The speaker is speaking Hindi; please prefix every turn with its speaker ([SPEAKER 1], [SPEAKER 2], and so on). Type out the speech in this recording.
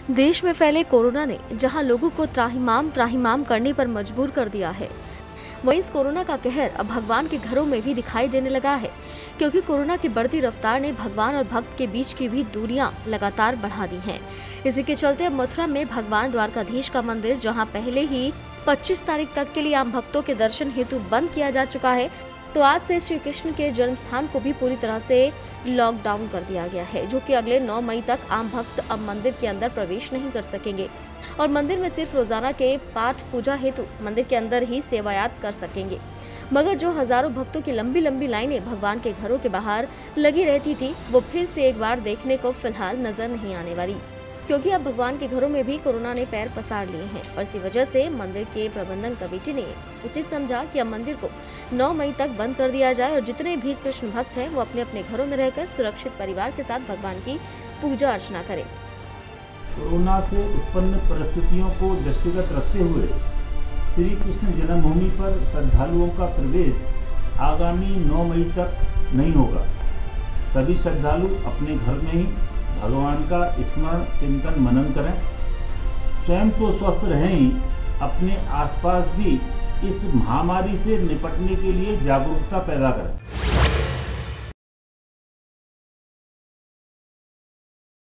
[SPEAKER 1] देश में फैले कोरोना ने जहां लोगों को त्राहिमाम त्राहिमाम करने पर मजबूर कर दिया है, वहीं इस कोरोना का कहर अब भगवान के घरों में भी दिखाई देने लगा है, क्योंकि कोरोना की बढ़ती रफ्तार ने भगवान और भक्त के बीच की भी दूरियां लगातार बढ़ा दी हैं। इसी के चलते अब मथुरा में भगवान द्वारकाधीश का मंदिर, जहां पहले ही 25 तारीख तक के लिए आम भक्तों के दर्शन हेतु बंद किया जा चुका है, तो आज से श्री कृष्ण के जन्म स्थान को भी पूरी तरह से लॉकडाउन कर दिया गया है, जो कि अगले 9 मई तक आम भक्त अब मंदिर के अंदर प्रवेश नहीं कर सकेंगे और मंदिर में सिर्फ रोजाना के पाठ पूजा हेतु मंदिर के अंदर ही सेवायात कर सकेंगे। मगर जो हजारों भक्तों की लंबी लंबी लाइनें भगवान के घरों के बाहर लगी रहती थी, वो फिर से एक बार देखने को फिलहाल नजर नहीं आने वाली, क्योंकि अब भगवान के घरों में भी कोरोना ने पैर पसार लिए हैं और इसी वजह से मंदिर के प्रबंधन कमेटी ने उचित समझा कि अब मंदिर को 9 मई तक बंद कर दिया जाए और जितने भी कृष्ण भक्त हैं वो अपने अपने घरों में रहकर सुरक्षित परिवार के साथ भगवान की पूजा अर्चना करें।
[SPEAKER 2] कोरोना से उत्पन्न परिस्थितियों को दृष्टिगत रखते हुए श्री कृष्ण जन्मभूमि पर श्रद्धालुओं का प्रवेश आगामी 9 मई तक नहीं होगा। सभी श्रद्धालु अपने घर में ही भगवान का स्मरण चिंतन मनन करें। स्वयं तो स्वस्थ रहें ही, अपने आसपास भी इस महामारी से निपटने के लिए जागरूकता पैदा करें।